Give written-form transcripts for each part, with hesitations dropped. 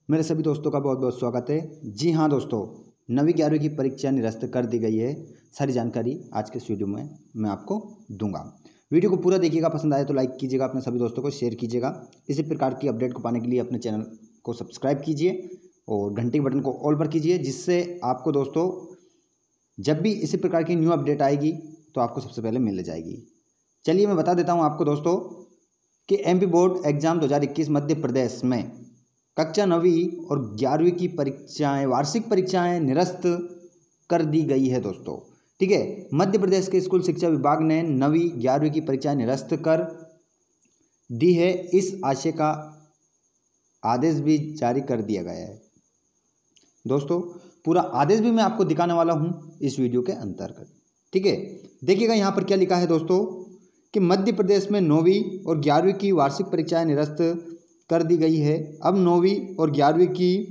मेरे सभी दोस्तों का बहुत बहुत स्वागत है। जी हाँ दोस्तों, 9वीं 11वीं की परीक्षा निरस्त कर दी गई है। सारी जानकारी आज के इस वीडियो में मैं आपको दूंगा। वीडियो को पूरा देखिएगा, पसंद आए तो लाइक कीजिएगा, अपने सभी दोस्तों को शेयर कीजिएगा। इसी प्रकार की अपडेट को पाने के लिए अपने चैनल को सब्सक्राइब कीजिए और घंटी के बटन को ऑल पर कीजिए, जिससे आपको दोस्तों जब भी इसी प्रकार की न्यू अपडेट आएगी तो आपको सबसे पहले मिल जाएगी। चलिए मैं बता देता हूँ आपको दोस्तों कि MP board exam 2021 Madhya Pradesh में कक्षा 9वीं और 11वीं की परीक्षाएं, वार्षिक परीक्षाएं निरस्त कर दी गई है दोस्तों। ठीक है, मध्य प्रदेश के स्कूल शिक्षा विभाग ने 9वीं 11वीं की परीक्षाएं निरस्त कर दी है। इस आशय का आदेश भी जारी कर दिया गया है दोस्तों। पूरा आदेश भी मैं आपको दिखाने वाला हूं इस वीडियो के अंतर्गत। ठीक है, देखिएगा यहाँ पर क्या लिखा है दोस्तों कि मध्य प्रदेश में 9वीं और 11वीं की वार्षिक परीक्षाएं निरस्त कर दी गई है। अब 9वीं और 11वीं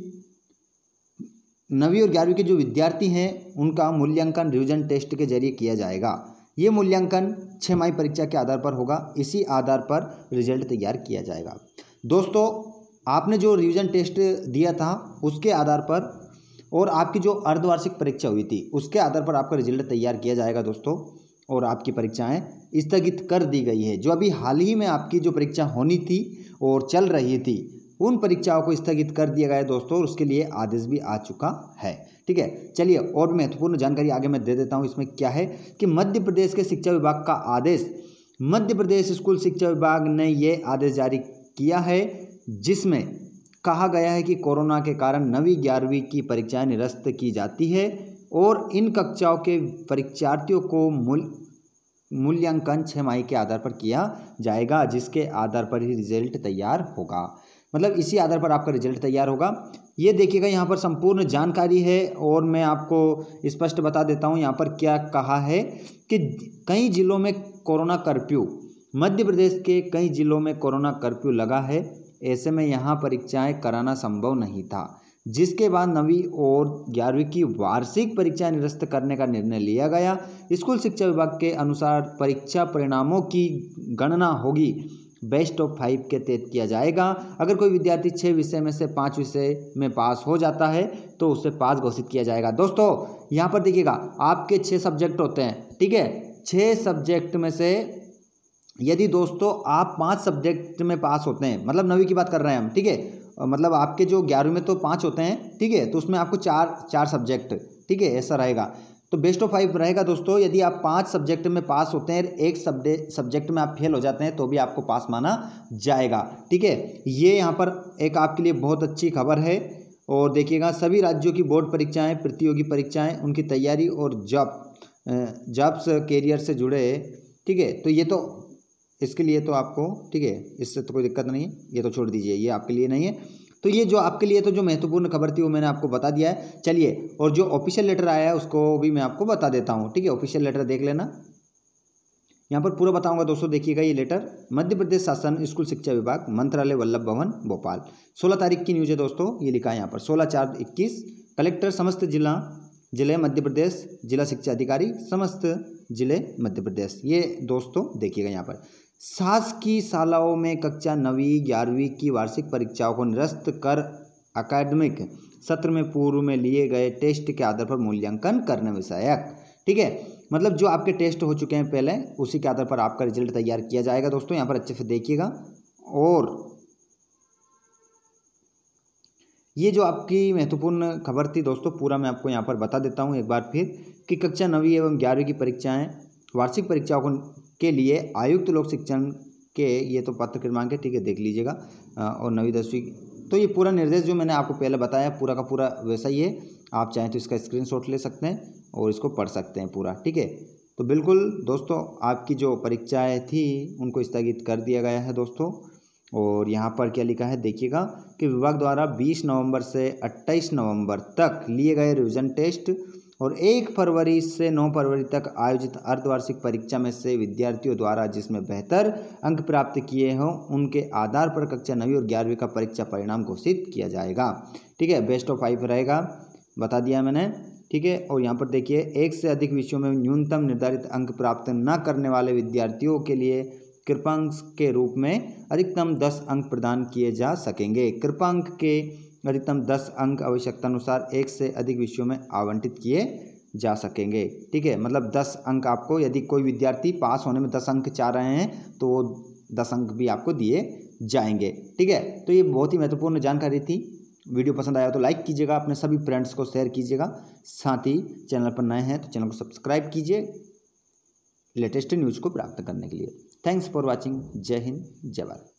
के जो विद्यार्थी हैं उनका मूल्यांकन रिवीजन टेस्ट के जरिए किया जाएगा। ये मूल्यांकन 6 माही परीक्षा के आधार पर होगा। इसी आधार पर रिजल्ट तैयार किया जाएगा दोस्तों। आपने जो रिवीजन टेस्ट दिया था उसके आधार पर और आपकी जो अर्धवार्षिक परीक्षा हुई थी उसके आधार पर आपका रिजल्ट तैयार किया जाएगा दोस्तों। और आपकी परीक्षाएं स्थगित कर दी गई है। जो अभी हाल ही में आपकी जो परीक्षा होनी थी और चल रही थी उन परीक्षाओं को स्थगित कर दिया गया है दोस्तों, और उसके लिए आदेश भी आ चुका है। ठीक है, चलिए और महत्वपूर्ण जानकारी आगे मैं दे देता हूं। इसमें क्या है कि मध्य प्रदेश के शिक्षा विभाग का आदेश, मध्य प्रदेश स्कूल शिक्षा विभाग ने ये आदेश जारी किया है, जिसमें कहा गया है कि कोरोना के कारण 9वीं 11वीं की परीक्षाएं निरस्त की जाती है और इन कक्षाओं के परीक्षार्थियों को मूल्यांकन 6 माही के आधार पर किया जाएगा, जिसके आधार पर ही रिजल्ट तैयार होगा। मतलब इसी आधार पर आपका रिजल्ट तैयार होगा। ये देखिएगा यहाँ पर संपूर्ण जानकारी है और मैं आपको स्पष्ट बता देता हूँ यहाँ पर क्या कहा है कि कई जिलों में कोरोना कर्फ्यू, मध्य प्रदेश के कई जिलों में कोरोना कर्फ्यू लगा है। ऐसे में यहाँ परीक्षाएं कराना संभव नहीं था, जिसके बाद 9वीं और 11वीं की वार्षिक परीक्षा निरस्त करने का निर्णय लिया गया। स्कूल शिक्षा विभाग के अनुसार परीक्षा परिणामों की गणना होगी, बेस्ट ऑफ 5 के तहत किया जाएगा। अगर कोई विद्यार्थी 6 विषय में से 5 विषय में पास हो जाता है तो उसे पास घोषित किया जाएगा। दोस्तों यहाँ पर देखिएगा आपके 6 सब्जेक्ट होते हैं। ठीक है, 6 सब्जेक्ट में से यदि दोस्तों आप 5 सब्जेक्ट में पास होते हैं, मतलब 9वीं की बात कर रहे हैं हम। ठीक है, मतलब आपके जो 11वीं में तो 5 होते हैं। ठीक है, तो उसमें आपको 4 सब्जेक्ट, ठीक है, ऐसा रहेगा। तो बेस्ट ऑफ 5 रहेगा दोस्तों। यदि आप 5 सब्जेक्ट में पास होते हैं, एक सब्जेक्ट में आप फेल हो जाते हैं तो भी आपको पास माना जाएगा। ठीक है, ये यहाँ पर एक आपके लिए बहुत अच्छी खबर है। और देखिएगा सभी राज्यों की बोर्ड परीक्षाएं, प्रतियोगी परीक्षाएं, उनकी तैयारी और जॉब्स कैरियर से जुड़े। ठीक है, तो ये तो इसके लिए तो आपको, ठीक है, इससे तो कोई दिक्कत नहीं है, ये तो छोड़ दीजिए, ये आपके लिए नहीं है। तो ये जो आपके लिए तो जो महत्वपूर्ण खबर थी वो मैंने आपको बता दिया है। चलिए, और जो ऑफिशियल लेटर आया है उसको भी मैं आपको बता देता हूँ। ठीक है, ऑफिशियल लेटर देख लेना, यहाँ पर पूरा बताऊंगा दोस्तों। देखिएगा ये लेटर, मध्य प्रदेश शासन स्कूल शिक्षा विभाग, मंत्रालय, वल्लभ भवन, भोपाल, 16 तारीख की न्यूज़ है दोस्तों। ये लिखा है यहाँ पर 16/4/21, कलेक्टर समस्त जिले मध्य प्रदेश, जिला शिक्षा अधिकारी समस्त जिले मध्य प्रदेश। ये दोस्तों देखिएगा यहाँ पर शासकीय शालाओं में कक्षा 9वीं 11वीं की वार्षिक परीक्षाओं को निरस्त कर अकादमिक सत्र में पूर्व में लिए गए टेस्ट के आधार पर मूल्यांकन करने विषयक। ठीक है, मतलब जो आपके टेस्ट हो चुके हैं पहले उसी के आधार पर आपका रिजल्ट तैयार किया जाएगा दोस्तों। यहाँ पर अच्छे से देखिएगा। और ये जो आपकी महत्वपूर्ण खबर थी दोस्तों, पूरा मैं आपको यहाँ पर बता देता हूँ एक बार फिर कि कक्षा 9वीं एवं 11वीं की परीक्षाएं, वार्षिक परीक्षाओं के लिए आयुक्त लोक शिक्षण के ये तो पत्र क्रमांक है। ठीक है, देख लीजिएगा। और 9वीं 10वीं तो ये पूरा निर्देश जो मैंने आपको पहले बताया पूरा का पूरा वैसा ही है। आप चाहें तो इसका स्क्रीनशॉट ले सकते हैं और इसको पढ़ सकते हैं पूरा। ठीक है, तो बिल्कुल दोस्तों आपकी जो परीक्षाएं थी उनको स्थगित कर दिया गया है दोस्तों। और यहाँ पर क्या लिखा है देखिएगा कि विभाग द्वारा 20 नवंबर से 28 नवंबर तक लिए गए रिवीजन टेस्ट और 1 फरवरी से 9 फरवरी तक आयोजित अर्धवार्षिक परीक्षा में से विद्यार्थियों द्वारा जिसमें बेहतर अंक प्राप्त किए हों उनके आधार पर कक्षा 9वीं और 11वीं का परीक्षा परिणाम घोषित किया जाएगा। ठीक है, बेस्ट ऑफ 5 रहेगा, बता दिया मैंने। ठीक है, और यहाँ पर देखिए 1 से अधिक विषयों में न्यूनतम निर्धारित अंक प्राप्त न करने वाले विद्यार्थियों के लिए कृपांक के रूप में अधिकतम 10 अंक प्रदान किए जा सकेंगे। कृपांक के अधिकतम 10 अंक आवश्यकता अनुसार एक से अधिक विषयों में आवंटित किए जा सकेंगे। ठीक है, मतलब 10 अंक आपको, यदि कोई विद्यार्थी पास होने में 10 अंक चाह रहे हैं तो वो 10 अंक भी आपको दिए जाएंगे। ठीक है, तो ये बहुत ही महत्वपूर्ण जानकारी थी। वीडियो पसंद आया तो लाइक कीजिएगा, अपने सभी फ्रेंड्स को शेयर कीजिएगा, साथ ही चैनल पर नए हैं तो चैनल को सब्सक्राइब कीजिए लेटेस्ट न्यूज़ को प्राप्त करने के लिए। Thanks for watching. जय हिंद, जय भारत।